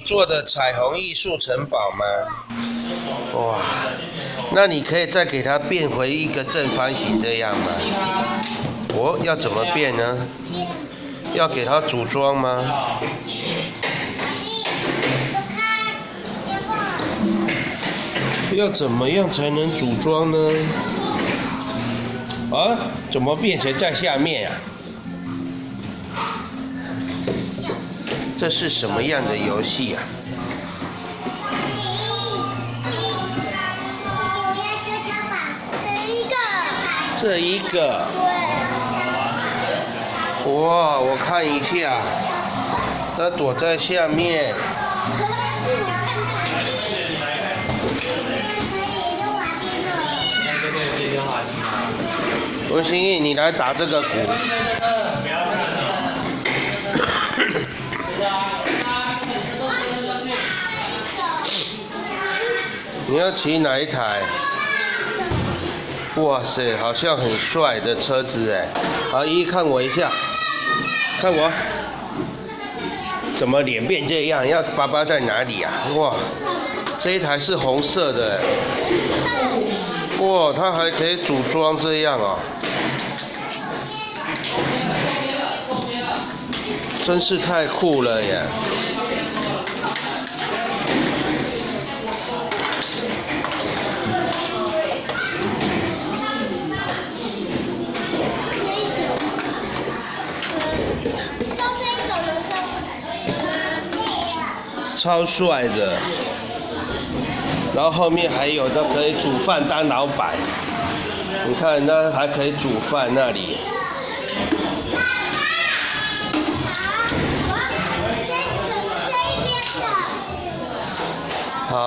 做的彩虹艺术城堡吗？哇，那你可以再给它变回一个正方形这样吗？哦，要怎么变呢？要给它组装吗？要怎么样才能组装呢？啊，怎么变成在下面啊？这是什么样的游戏啊？这一个。哇，我看一下，它躲在下面。文心毅，你来打这个鼓。你要骑哪一台？哇塞，好像很帅的车子哎！好，依依看我一下，看我，怎么脸变这样？要爸爸在哪里啊？哇，这一台是红色的，哇，它还可以组装这样哦，真是太酷了耶！超帅的，然后后面还有的可以煮饭当老板，你看那还可以煮饭那里。